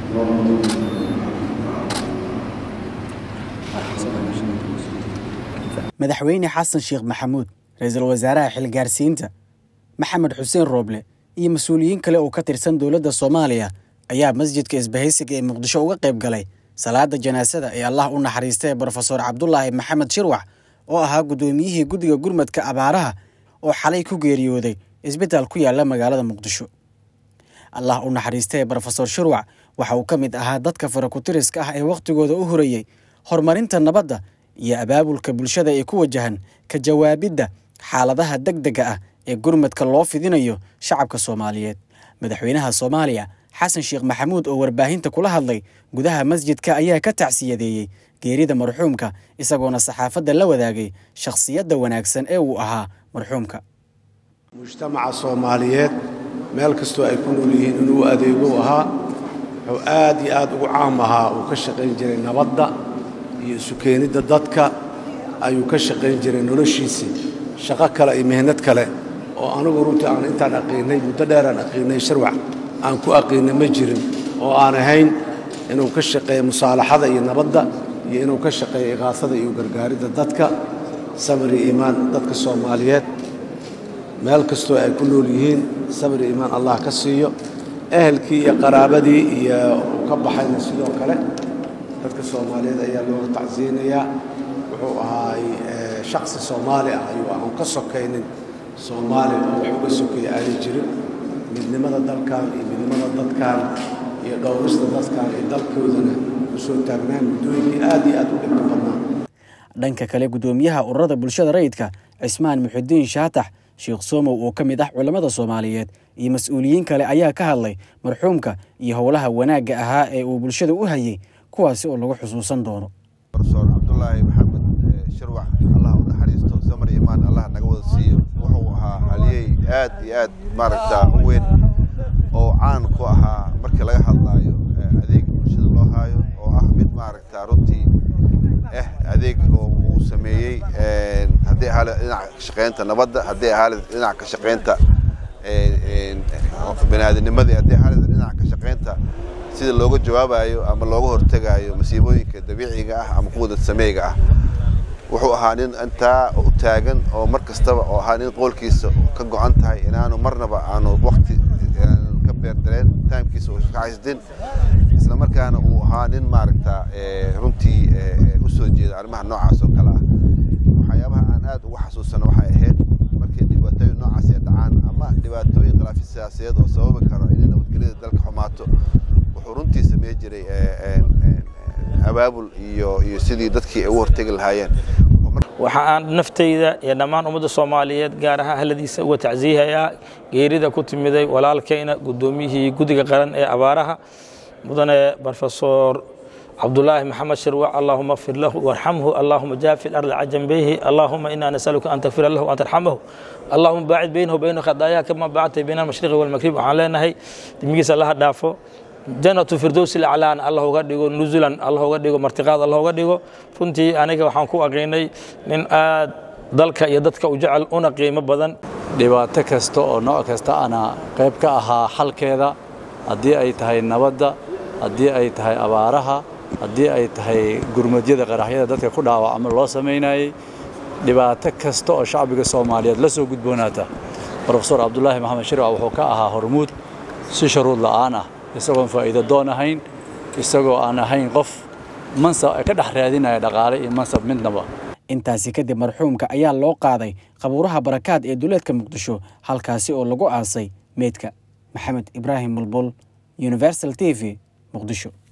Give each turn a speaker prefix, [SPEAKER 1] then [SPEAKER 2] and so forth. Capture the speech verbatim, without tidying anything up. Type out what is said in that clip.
[SPEAKER 1] madaxweyne xasan sheekh maxamuud ra'iisul wasaaraha xilgaarsiinta maxamed xuseen rooble iyo mas'uuliyiin kale oo ka tirsan dowladda Soomaaliya ayaa masjidka isbahaysiga ee Muqdisho uga qayb galay salaada janaasada ee Allah u naxariistay Professor Cabdullaahi Maxamed Shirwax oo ahaa gudoomiyihii guddiga gurmadka abaaraha oo xalay ku geeriyooday isbitaal ku yaala magaalada Muqdisho. Allah u naxariistay Professor Shirwax waxa uu ka mid ahaa dadka farakutiriska ah ee waqtigooda u horeeyay horumarinta nabadda iyo abaabulka bulshada ee ku wajahan ka jawaabidda xaaladaha degdega ah ee gurmadka loo fidinayo shacabka Soomaaliyeed. Madaxweynaha Soomaaliya xasan sheekh maxamuud oo warbaahinta kula hadlay gudaha masjidka ayaa ka tacsiyadeeyay geerida marxuumka isagoona saxaafadda la wadaagay shakhsiyadda wanaagsan ee uu ahaa marxuumka.
[SPEAKER 2] mujtamaca Soomaaliyeed meel kastoo ay ku nool yihiin inuu adeego ahaa wuxuu aad iyo aad ugu caam ahaa uu ka shaqayn jiray nabadda iyo isu keenidda dadka ayuu ka shaqayn jiray noloshiisii shaqo kale iyo mehnad kale oo anigu runtii aan intaan aqiinay muddo dheer aan aqiinay Shirwax aan ku aqiinay ma jirin oo aan ahayn inuu ka shaqeeyo musaalaxada iyo nabadda iyo inuu ka shaqeeyo iqaasada iyo gargaaridda dadka sabri iimaan dadka Soomaaliyeed meel kastoo ay ku nool yihiin sabri iimaan Allah ka siiyo ehelkii iyo qaraabadii iyo ka baxayna sidoo kale dadka Soomaaliyeed ayaa looga tacsiinayaa wuxuu ahaa shakhsi Soomaali ah ayuu aan ka sokaynin Soomaali oo wax uga sokeeyay aan jirin midnimada dalkan iyo midnimada dadkan iyo dhowrista dadkan iyo dalkoodana u soo taagnaan muddooyinkii aad iyo aad u dhibka badnaa.
[SPEAKER 1] dhanka kale gudoomiyaha ururada bulshada rayidka Cismaan Muxudiin Shaatax Sheekh Soomow oo ka mid ah culimada Soomaaliyeed iyo mas'uuliyiin kale ayaa ka hadlay marxuumka iyo howlaha wanaagga ahaa ee uu bulshada u hayay kuwaasi oo lagu xusuusan doono.
[SPEAKER 3] Professor Cabdullaahi Maxamed Shirwax Allah u naxariisto samir iimaan Allah naga wada siiyo wuxuu ahaa haliyay aad iyo aad maaragta weyn oo caan ku ahaa markii laga hadlayo adeeg bulshada loo hayo oo ah mid maaragta runtii eh adeeg oo uu sameeyay haddii ahaale dhinaca ka shaqeynta nabadda haddii ahaale dhinaca ka shaqeynta bini'aadamnimada haddii ahaale dhinaca ka shaqeynta sida looga jawaabayo ama looga hortagayo masiibooyinka dabiiciga ah ama kuwa dad sameeyga ah wuxuu ahaa nin intaa u taagan oo mar kastaba oo ahaa nin qolkiisa ka go'an tahay inaanu marnaba aanu waqti ka beerdareen timekiisa oo ka haysdin isla markaana uu ahaa nin maaragta runtii u soo jeeda arrimaha noocaas oo kale ah waxyaabaha aan aad ugu xasuusano waxay ahayd markii dhibaatooyin noocaas ay dhacaan ama dhibaatooyin khilaaf siyaasadeed oo sababi karo in nabadgelyada dalka xumaato wuxuu runtii sameey jiray abaabul iyo iyo sidii dadkii ay u hortagi lahaayeen
[SPEAKER 4] waxa aan naftayda iyo dhammaan ummadda Soomaaliyeed gaar ahaan ahladiisa uga tacsiyayaa geerida ku timiday walaalkayna gudoomiyihii guddiga qaran ee abaaraha mudane Professor Cabdullaahi Maxamed Shirwax Allahumma ighfir lahu warhamhu Allahumma jaafi al-ardh ajambihi Allahumma inna nas'aluka an taghfira lahu wa an tarhamahu Allahumma baa'id baynahu wa bayna khataaya kama ba'adta bayna al-mashriq wal maghrib waxaan leenahay dimigiisa Allah dhaafo jannatu firdaws al-a'laan Allah uga dhigo nuzulan Allah uga dhigo martiqaad Allah uga dhigo runtii aniga waxaan ku aqeynay nin aad dalka iyo dadka u jecel una qiimo badan
[SPEAKER 5] dhibaato kasta oo nooc kasta ana qayb ka ahaa xalkeeda haddii ay tahay nabadda haddii ay tahay abaaraha haddii ay tahay gurmadyada qaraxyada dadka ku dhaawacma loo sameynayay dhibaato kasta oo shacbiga Soomaaliyeed la soo gudboonaata Professor Cabdullaahi Maxamed Shirwax wuxuu ka ahaa hormuud si shuruud la'aan ah isagoo faa'iido doon ahayn isagoo aan ahayn qof mansab ka dhex raadinaya dhaqaale iyo mansab midnaba.
[SPEAKER 1] intaasi kadib marxuumka ayaa loo qaaday qabuuraha barakaad ee duleedka Muqdisho halkaasi oo lagu aasay meedka. Maxamed Ibraahim Mulbul Universal T V Muqdisho.